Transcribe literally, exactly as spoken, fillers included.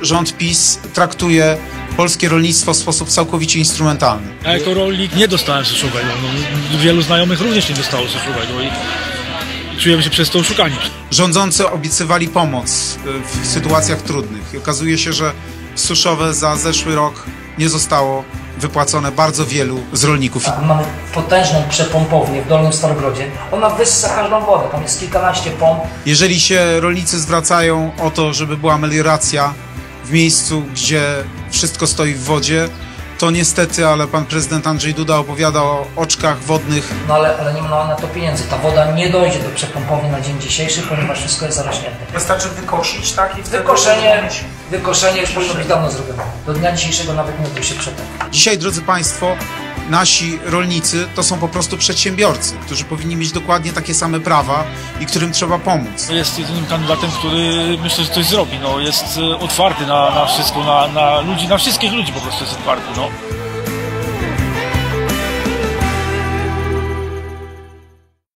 rząd PiS traktuje polskie rolnictwo w sposób całkowicie instrumentalny. Ja jako rolnik nie dostałem suszowego. No, wielu znajomych również nie dostało suszowego i, i czujemy się przez to oszukani. Rządzący obiecywali pomoc w sytuacjach trudnych i okazuje się, że suszowe za zeszły rok nie zostało wypłacone bardzo wielu z rolników. Mamy potężną przepompownię w Dolnym Starogrodzie. Ona wyssa każdą wodę, tam jest kilkanaście pomp. Jeżeli się rolnicy zwracają o to, żeby była melioracja w miejscu, gdzie wszystko stoi w wodzie, to niestety, ale pan prezydent Andrzej Duda opowiada o oczkach wodnych. No ale, ale nie ma na to pieniędzy. Ta woda nie dojdzie do przepompowni na dzień dzisiejszy, ponieważ wszystko jest zarośnięte. Wystarczy wykosić, tak? I wtedy Wykoszenie, wykoszenie już powinno być dawno zrobione. Do dnia dzisiejszego nawet nie odbył się przetarg. Dzisiaj, drodzy państwo, nasi rolnicy to są po prostu przedsiębiorcy, którzy powinni mieć dokładnie takie same prawa i którym trzeba pomóc. Jest jedynym kandydatem, który myślę, że coś zrobi. No, jest otwarty na, na wszystko, na, na ludzi, na wszystkich ludzi po prostu jest otwarty. No.